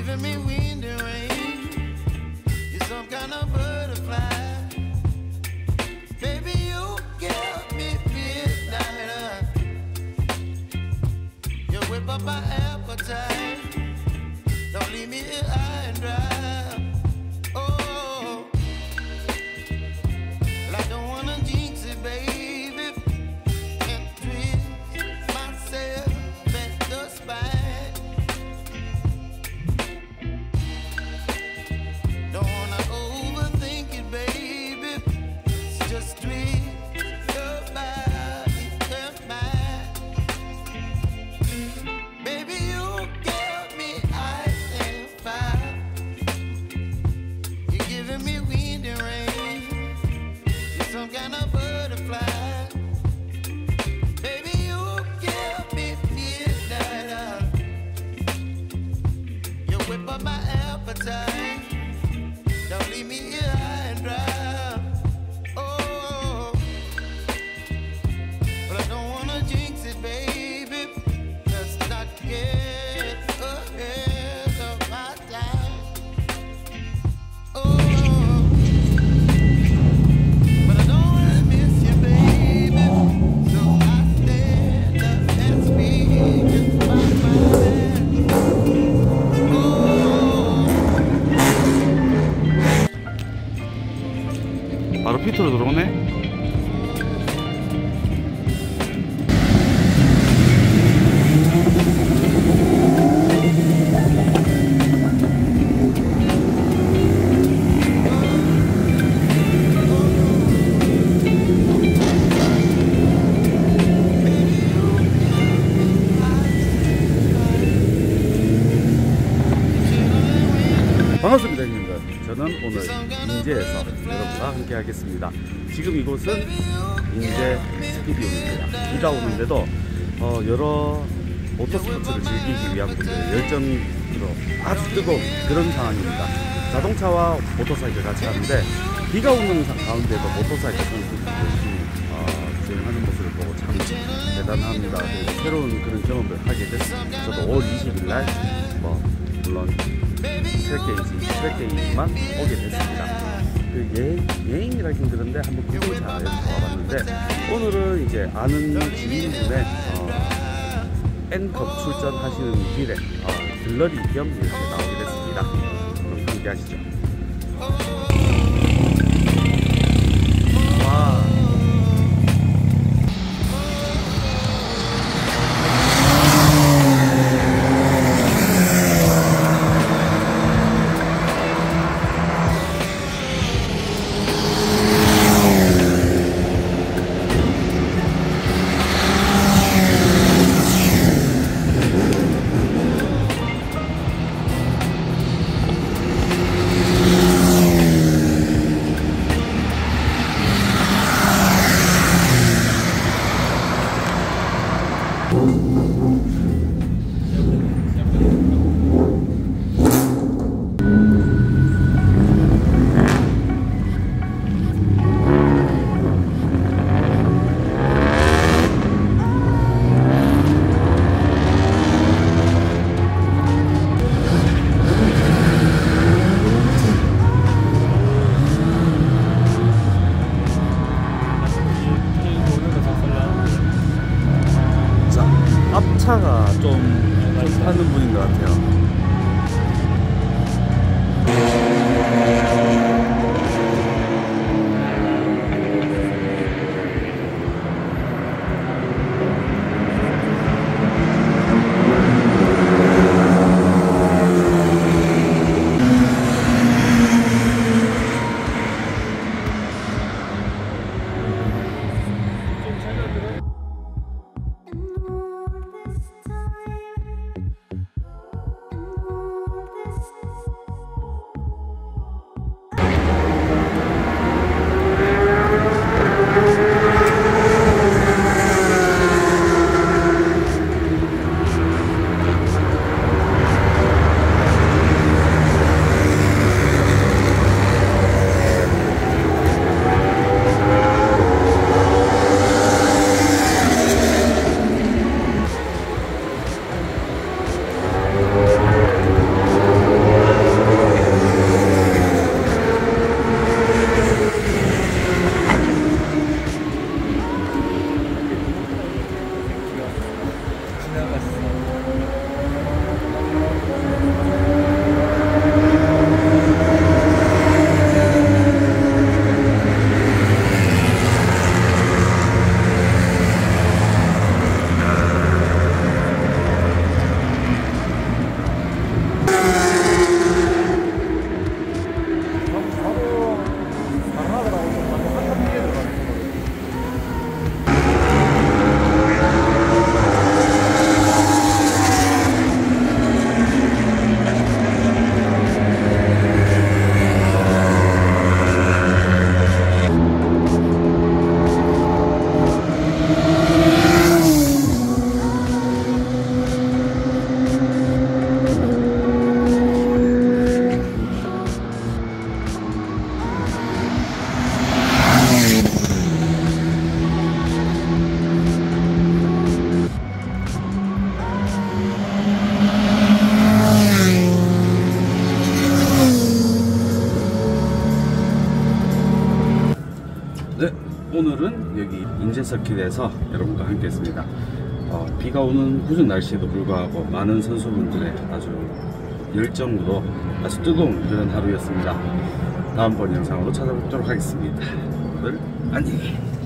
giving me wind and rain. You're some kind of butterfly. Baby, you give me midnight. You whip up my appetite. Don't leave me here high and dry. Oh, well, I don't wanna jinx it, baby, and twist myself at the spine. Don't wanna overthink it, baby. It's just twist your body and mine. Baby, you give me ice and fire. You're giving me wind and rain. You're some kind of butterfly. Baby, you give me midnight. You whip up my appetite. Don't leave me here high and dry. Oh, but I don't wanna jinx it, baby. Let's not get ahead of my time. Oh, but I don't wanna miss you, baby. So I stand up and speak in my mind. 바로 피트로 들어오네. 반갑습니다, 형님들. 저는 오늘 인제에서 여러분과 함께 하겠습니다. 지금 이곳은 인제 스키비움입니다. 비가 오는데도 여러 모터스포츠를 즐기기 위한 분들의 열정으로 아주 뜨거운 그런 상황입니다. 자동차와 모터사이클 같이 하는데 비가 오는 가운데도 모터사이클 선수들이 열심히 주행하는 모습을 보고 참 대단합니다. 그리고 새로운 그런 경험을 하게 됐습니다. 저도 5월 20일날 물론 트랙데이지만 오게 됐습니다. 그 여행이라 힘들었는데 한번 구경차 여기서 와봤는데, 오늘은 이제 아는 지인분의 N컵 출전하시는 길에 들러리 겸 이렇게 나오게 됐습니다. 그럼 함께 하시죠. 와. 오늘은 여기 인제서킷에서 여러분과 함께 했습니다. 비가 오는 궂은 날씨에도 불구하고 많은 선수분들의 아주 열정으로 아주 뜨거운 그런 하루였습니다. 다음번 영상으로 찾아뵙도록 하겠습니다. 여러분들 안녕히.